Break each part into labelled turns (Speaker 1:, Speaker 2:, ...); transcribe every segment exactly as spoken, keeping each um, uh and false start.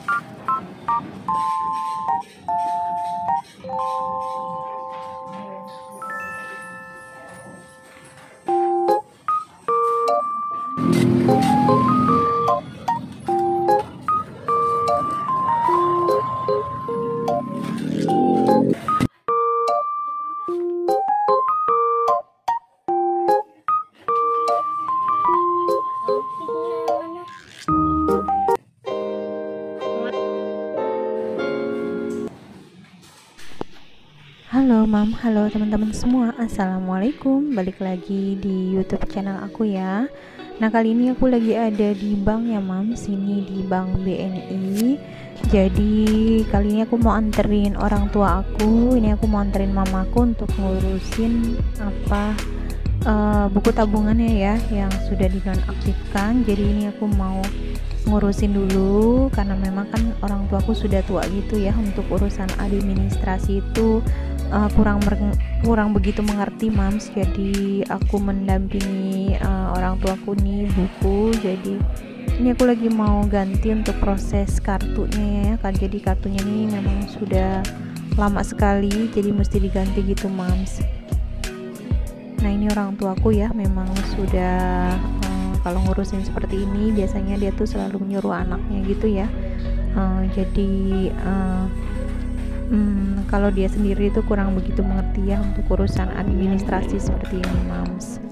Speaker 1: Halo Mam, halo teman-teman semua. Assalamualaikum, balik lagi di YouTube channel aku ya. Nah, kali ini aku lagi ada di bank ya Mam, sini di Bank B N I. Jadi kali ini aku mau anterin orang tua aku. Ini aku mau anterin mamaku untuk ngurusin apa uh, buku tabungannya ya, yang sudah dinonaktifkan. Jadi ini aku mau ngurusin dulu karena memang kan orang tuaku sudah tua gitu ya, untuk urusan administrasi itu uh, kurang kurang begitu mengerti Mams. Jadi aku mendampingi uh, orang tuaku nih buku. Jadi ini aku lagi mau ganti untuk proses kartunya ya kan. Jadi kartunya ini memang sudah lama sekali, jadi mesti diganti gitu Mams. Nah, ini orang tuaku ya, memang sudah uh, kalau ngurusin seperti ini biasanya dia tuh selalu menyuruh anaknya gitu ya. Uh, jadi uh, Hmm, kalau dia sendiri itu kurang begitu mengerti ya untuk urusan administrasi seperti ini Mams.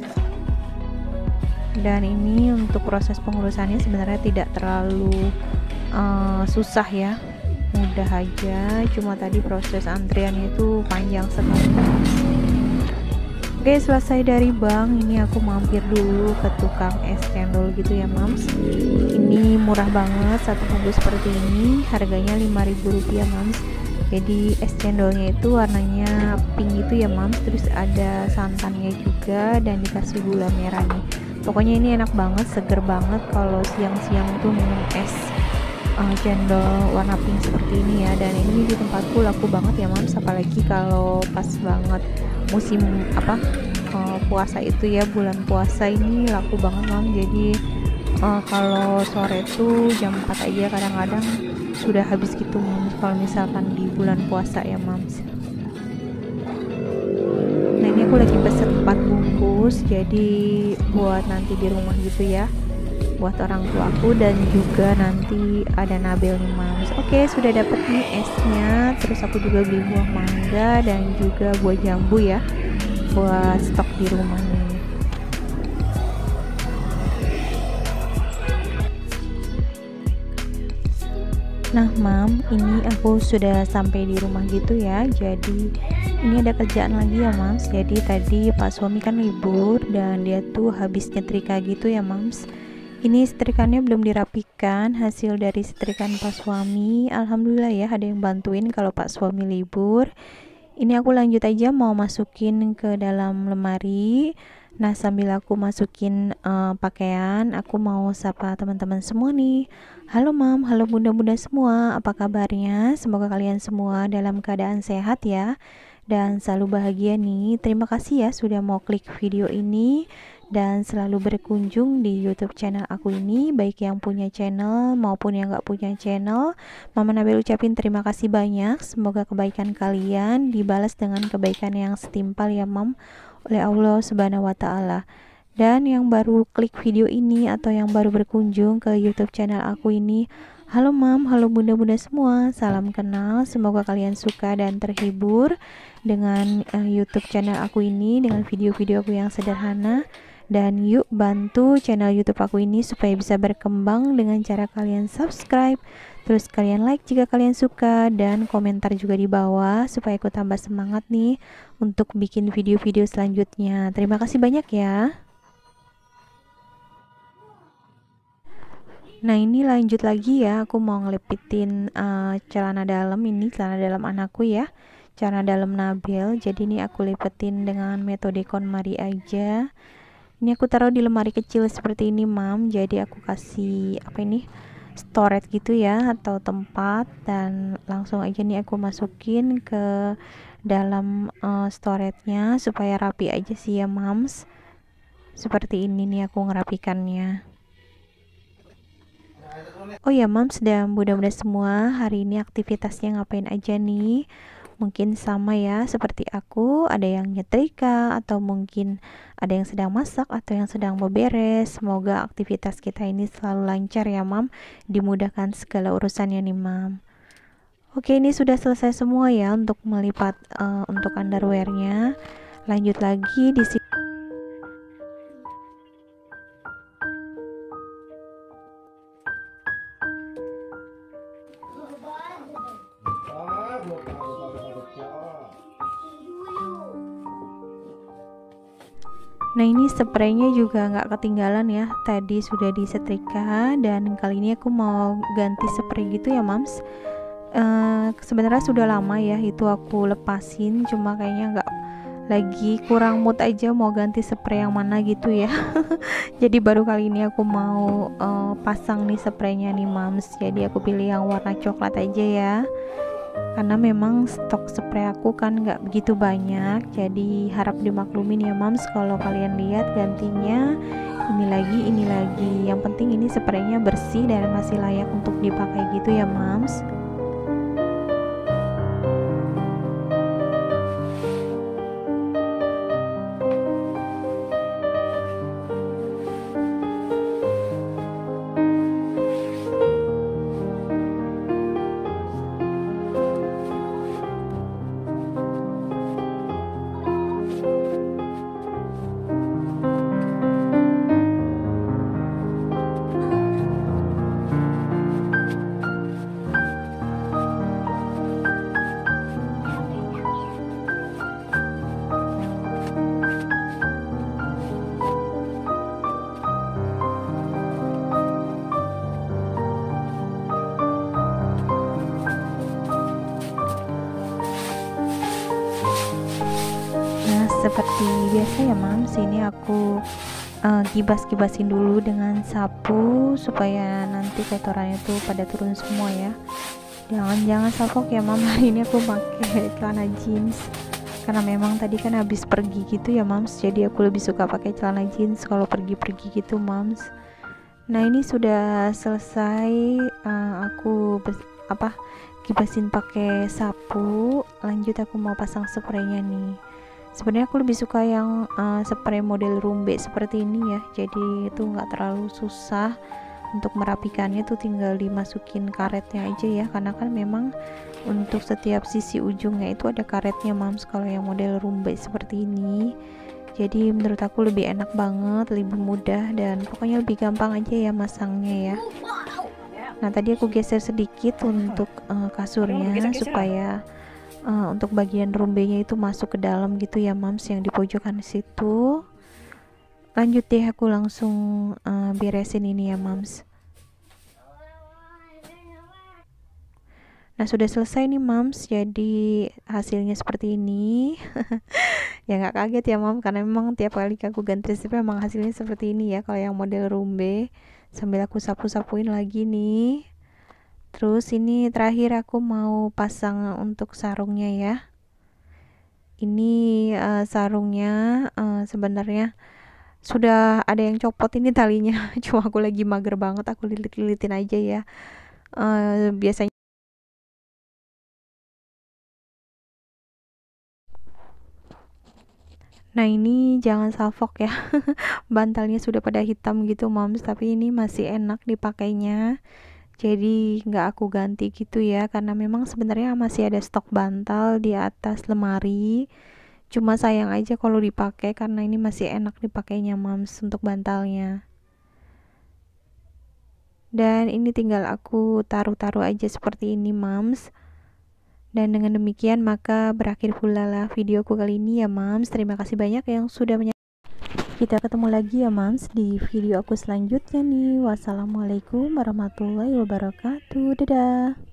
Speaker 1: Dan ini untuk proses pengurusannya sebenarnya tidak terlalu uh, susah ya, mudah aja, cuma tadi proses antriannya itu panjang sekali. Oke, selesai dari bank, ini aku mampir dulu ke tukang es cendol gitu ya Mams. Ini murah banget, satu bungkus seperti ini harganya lima ribu rupiah Mams. Jadi es cendolnya itu warnanya pink gitu ya Mams, terus ada santannya juga dan dikasih gula merah nih. Pokoknya ini enak banget, seger banget kalau siang-siang tuh minum es uh, cendol warna pink seperti ini ya. Dan ini di tempatku laku banget ya Mams, apalagi kalau pas banget musim apa uh, puasa itu ya, bulan puasa ini laku banget Mams. Jadi uh, kalau sore tuh jam empat aja kadang-kadang sudah habis gitu Mams, kalau misalkan di bulan puasa ya Mams. Nah, ini aku lagi pesen empat bungkus, jadi buat nanti di rumah gitu ya, buat orang tuaku, dan juga nanti ada Nabil nih Mams. Oke, sudah dapet nih esnya, terus aku juga beli buah mangga dan juga buah jambu ya, buat stok di rumah nih. Nah Mam, ini aku sudah sampai di rumah gitu ya. Jadi ini ada kerjaan lagi ya Mams. Jadi tadi Pak suami kan libur dan dia tuh habis nyetrika gitu ya Mams. Ini setrikannya belum dirapikan, hasil dari setrikan Pak suami. Alhamdulillah ya, ada yang bantuin kalau Pak suami libur. Ini aku lanjut aja mau masukin ke dalam lemari. Nah, sambil aku masukin uh, pakaian, aku mau sapa teman-teman semua nih. Halo Mam, halo bunda-bunda semua, apa kabarnya? Semoga kalian semua dalam keadaan sehat ya, dan selalu bahagia nih. Terima kasih ya sudah mau klik video ini dan selalu berkunjung di YouTube channel aku ini, baik yang punya channel maupun yang gak punya channel. Mama Nabil ucapin terima kasih banyak. Semoga kebaikan kalian dibalas dengan kebaikan yang setimpal ya Mam, oleh Allah Subhanahu wa Ta'ala. Dan yang baru klik video ini atau yang baru berkunjung ke YouTube channel aku ini, halo Mam, halo bunda-bunda semua, salam kenal. Semoga kalian suka dan terhibur dengan uh, YouTube channel aku ini, dengan video-video aku yang sederhana. Dan yuk bantu channel YouTube aku ini supaya bisa berkembang dengan cara kalian subscribe, terus kalian like jika kalian suka, dan komentar juga di bawah supaya aku tambah semangat nih untuk bikin video-video selanjutnya. Terima kasih banyak ya. Nah, ini lanjut lagi ya, aku mau ngelepitin uh, celana dalam ini, celana dalam anakku ya, celana dalam Nabil. Jadi ini aku lipetin dengan metode KonMari aja. Ini aku taruh di lemari kecil seperti ini Mam. Jadi aku kasih apa ini, storage gitu ya, atau tempat, dan langsung aja nih aku masukin ke dalam uh, storage-nya supaya rapi aja sih ya Mams. Seperti ini nih aku ngerapikannya. Oh ya Mams, dan bunda-bunda semua, hari ini aktivitasnya ngapain aja nih? Mungkin sama ya seperti aku, ada yang nyetrika atau mungkin ada yang sedang masak atau yang sedang beberes. Semoga aktivitas kita ini selalu lancar ya Mam, dimudahkan segala urusannya nih Mam. Oke, ini sudah selesai semua ya untuk melipat uh, untuk underwearnya. Lanjut lagi di sini. Nah ini spraynya juga nggak ketinggalan ya, tadi sudah disetrika dan kali ini aku mau ganti spray gitu ya Mams. Uh, sebenarnya sudah lama ya itu aku lepasin, cuma kayaknya nggak lagi kurang mood aja mau ganti spray yang mana gitu ya. Jadi baru kali ini aku mau uh, pasang nih spraynya nih Mams, jadi aku pilih yang warna coklat aja ya, karena memang stok spray aku kan nggak begitu banyak, jadi harap dimaklumin ya Mams kalau kalian lihat gantinya ini lagi ini lagi. Yang penting ini spraynya bersih dan masih layak untuk dipakai gitu ya Mams. Seperti biasa ya Mams, sini aku uh, gibas-gibasin dulu dengan sapu supaya nanti kotorannya tuh pada turun semua ya. Jangan-jangan salfok ya Mam, hari ini aku pakai celana jeans karena memang tadi kan habis pergi gitu ya Mams, jadi aku lebih suka pakai celana jeans kalau pergi-pergi gitu Mams. Nah ini sudah selesai, uh, aku apa gibasin pakai sapu. Lanjut aku mau pasang spraynya nih. Sebenarnya aku lebih suka yang uh, spray model rumbe seperti ini ya, jadi itu nggak terlalu susah untuk merapikannya, tuh tinggal dimasukin karetnya aja ya, karena kan memang untuk setiap sisi ujungnya itu ada karetnya Mams kalau yang model rumbe seperti ini. Jadi menurut aku lebih enak banget, lebih mudah, dan pokoknya lebih gampang aja ya masangnya ya. Nah tadi aku geser sedikit untuk uh, kasurnya supaya Uh, untuk bagian rumbenya itu masuk ke dalam gitu ya Mams, yang di pojokan situ. Lanjut deh aku langsung uh, beresin ini ya Mams. Nah sudah selesai nih Mams, jadi hasilnya seperti ini. Ya nggak kaget ya Mam, karena memang tiap kali aku ganti spray memang hasilnya seperti ini ya kalau yang model rumbe. Sambil aku sapu-sapuin lagi nih. Terus ini terakhir aku mau pasang untuk sarungnya ya. Ini uh, sarungnya uh, sebenarnya sudah ada yang copot ini talinya. Cuma aku lagi mager banget, aku lilit-lilitin aja ya. Uh, biasanya Nah ini jangan salfok ya. Bantalnya sudah pada hitam gitu Moms, tapi ini masih enak dipakainya. Jadi nggak aku ganti gitu ya, karena memang sebenarnya masih ada stok bantal di atas lemari. Cuma sayang aja kalau dipakai karena ini masih enak dipakainya Mams untuk bantalnya. Dan ini tinggal aku taruh-taruh aja seperti ini Mams. Dan dengan demikian maka berakhir pula lah videoku kali ini ya Mams. Terima kasih banyak yang sudah menyaksikan. Kita ketemu lagi ya Mams di video aku selanjutnya nih. Wassalamualaikum warahmatullahi wabarakatuh. Dadah.